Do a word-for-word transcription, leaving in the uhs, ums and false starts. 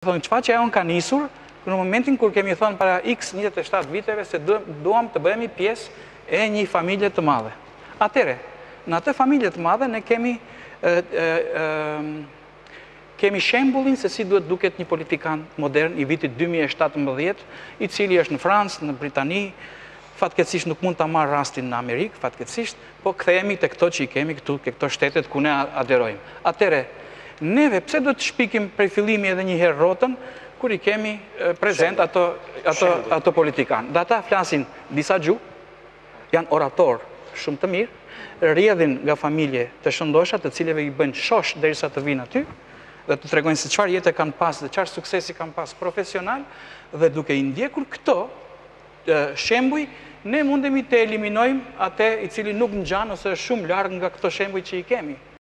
Thonë, çfarë që ajo ka nisur, në momentin kur kemi thonë para X njëzet e shtatë viteve se duam të bëhemi pjesë e një familje të madhe. Atere, në atë familje të madhe ne kemi e, e, e, kemi shembullin se si duhet duket një politikan modern i vitit dy mijë e shtatëmbëdhjetë, i cili është në Francë, në Britani, fatkeqësisht nuk mund ta marr rastin në Amerikë, fatkeqësisht, po kthehemi te këto që i kemi këtu, ke këto shtetet ku ne aderojmë. Atere, neve pse do të shpikim prej fillimi edhe një herë rrotën, kur i kemi prezent ato, ato, ato politikanë. Dhe ata flasin disa gjuhë, janë orator shumë të mirë, rrjedhin nga familje të shëndosha, të cilëve i bëjnë shosh derisa të vinë aty, dhe të tregojnë se çfarë jete kanë pas dhe çfarë suksesi kanë pas profesional, dhe duke i ndjekur këto shembuj, ne mundemi të eliminojmë atë i cili nuk ngjan ose është shumë larg nga këto shembuj që i kemi.